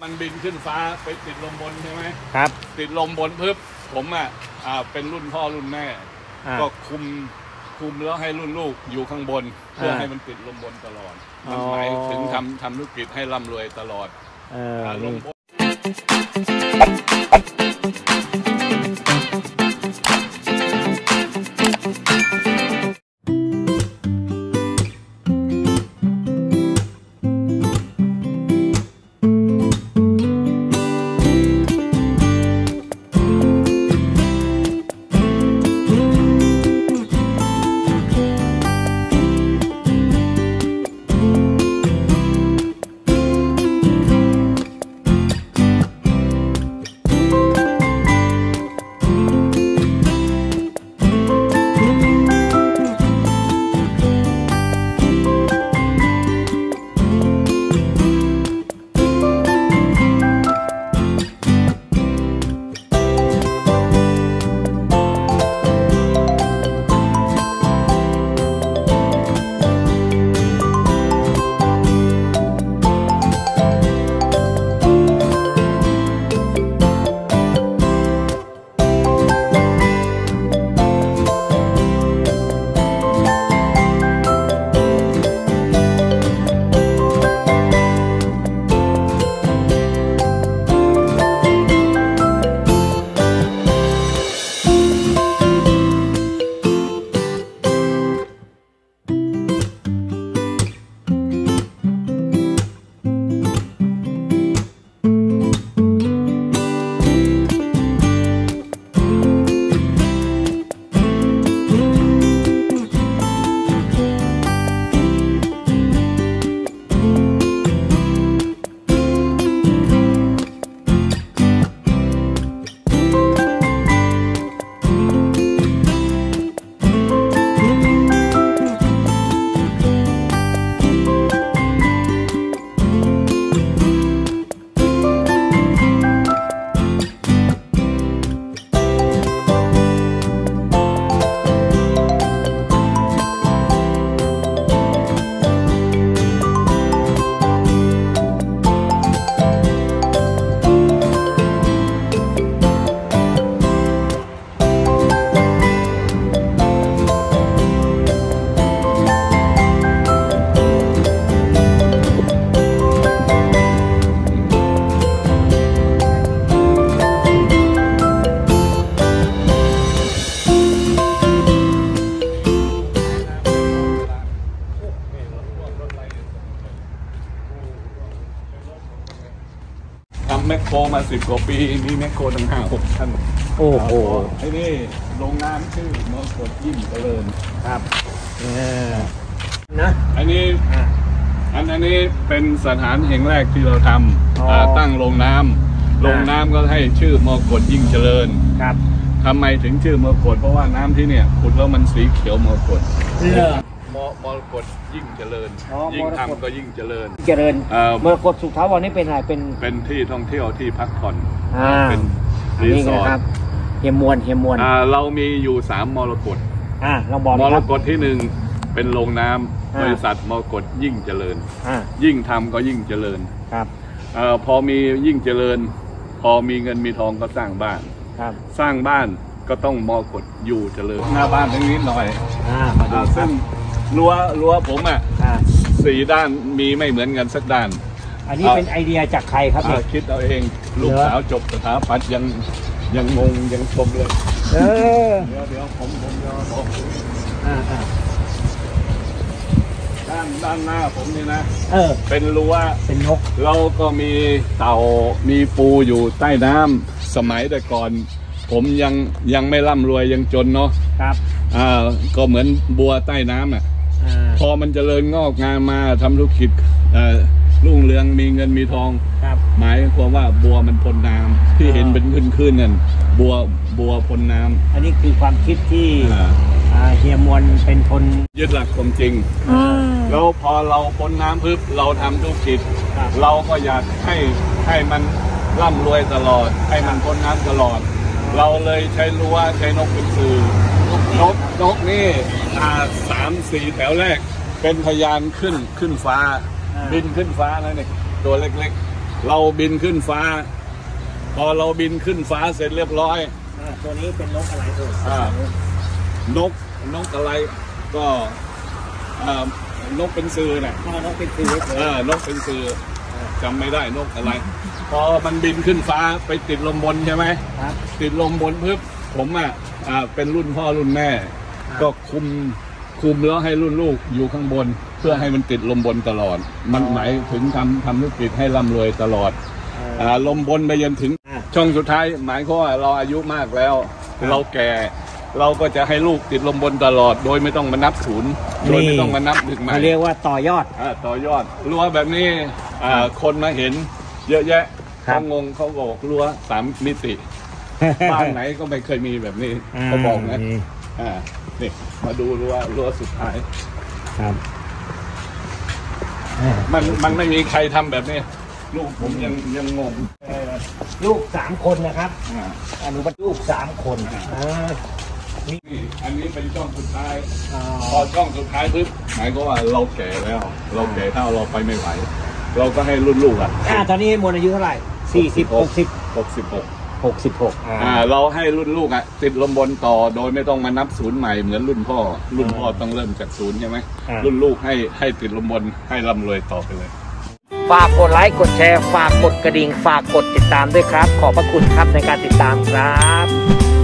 มันบินขึ้นฟ้าไปติดลมบนใช่ไหมครับติดลมบนปุ๊บผมเป็นรุ่นพ่อรุ่นแม่ก็คุมแล้วให้รุ่นลูกอยู่ข้างบนเพื่อให้มันติดลมบนตลอดมันหมายถึงทำธุรกิจให้ร่ำรวยตลอดลมบนแมคโครมา10 กว่าปีมีแมคโครตั้ง5-6 ท่านโอ้โหไอ้นี่โรงงานชื่อมรกตยิ่งเจริญครับนะอันนี้เป็นสถานแห่งแรกที่เราทำตั้งโรงน้ำก็ให้ชื่อมรกตยิ่งเจริญครับทำไมถึงชื่อมรกตเพราะว่าน้ำที่เนี่ยขุดแล้วมันสีเขียวมรกตมรกตยิ่งเจริญยิ่งทำก็ยิ่งเจริญมรกตสุขถาวรนี่เป็นอะไรเป็นที่ท่องเที่ยวที่พักผ่อนเป็นรีสอร์ทเฮียมวลเรามีอยู่3 มรกตเราบอกมรกตที่1เป็นโรงน้ำบริษัทมรกตยิ่งเจริญยิ่งทำก็ยิ่งเจริญครับพอมียิ่งเจริญพอมีเงินมีทองก็สร้างบ้านสร้างบ้านก็ต้องมรกตอยู่เจริญหน้าบ้านตรงนี้หน่อยซึ่งรั้วผม4 ด้านมีไม่เหมือนกันสักด้านอันนี้เป็นไอเดียจากใครครับคิดเอาเองลูกสาวจบสถาปัตย์ยังงงยังชมเลยเดี๋ยวผมบอกด้านหน้าผมนี่นะเป็นรั้วเป็นนกเราก็มีเต่ามีปูอยู่ใต้น้ำสมัยแต่ก่อนผมยังไม่ร่ำรวยยังจนเนาะครับก็เหมือนบัวใต้น้ำพอมันเจริญงอกงามมาทำธุรกิจรุ่งเรืองมีเงินมีทองหมายความว่าบัวมันพ้นน้ำที่เห็นเป็นขึ้นนั่นบัวพ้นน้ำอันนี้คือความคิดที่เฮียมวลเป็นคนยึดหลักความจริงแล้วพอเราพ้นน้ำปุ๊บเราทำธุรกิจเราก็อยากให้มันร่ำรวยตลอดให้มันพ้นน้ำตลอดเราเลยใช้รั้วใช้นกเป็นสื่อนกนี่3-4 แถวแรกเป็นพยานขึ้นฟ้าบินขึ้นฟ้าแล้วเนี่ยตัวเล็กเราบินขึ้นฟ้า พอเราบินขึ้นฟ้าเสร็จเรียบร้อยตัวนี้เป็นนกอะไรเอ่ยนกอะไรก็นกเป็นซือเนี่ยนกเป็นคือนกเป็นซือจำไม่ได้นกอะไร พอมันบินขึ้นฟ้าไปติดลมบนใช่ไหมครับติดลมบนปุ๊บผมเป็นรุ่นพ่อรุ่นแม่ ก็คุมแล้วให้รุ่นลูกอยู่ข้างบน เพื่อให้มันติดลมบนตลอด มันหมายถึงทำธุรกิจให้ร่ำรวยตลอดลมบนไปจนถึงช่องสุดท้ายหมายความว่าเราอายุมากแล้ว เราแก่เราก็จะให้ลูกติดลมบนตลอด โดยไม่ต้องมานับศูนย์โดยไม่ต้องมานับถึงใหม่เรียกว่าต่อยอดต่อยอดรั้วแบบนี้คนมาเห็นเยอะแยะครับเขางงเขาบอกรั้ว3 มิติ บ้านไหนก็ไม่เคยมีแบบนี้เขาบอกนะนี่มาดูรั้วสุดท้ายครับมันไม่มีใครทำแบบนี้ลูกผมยังงงลูก3 คนนะครับอนุบัติลูก3 คนนี่อันนี้เป็นช่องสุดท้ายพอช่องสุดท้ายปุ๊บหมายก็ว่าเราแก่แล้ว เราแก่เท่าเราไปไม่ไหว เราก็ให้รุ่นลูกตอนนี้มวลอายุเท่าไหร่66 เราให้รุ่นลูกติดลมบนต่อโดยไม่ต้องมานับศูนย์ใหม่เหมือนรุ่นพ่อต้องเริ่มจากศูนย์ใช่ไหมรุ่นลูกให้ติดลมบนให้ร่ำรวยต่อไปเลยฝากกดไลค์กดแชร์ฝากกดกระดิ่งฝากกดติดตามด้วยครับขอบพระคุณครับในการติดตามครับ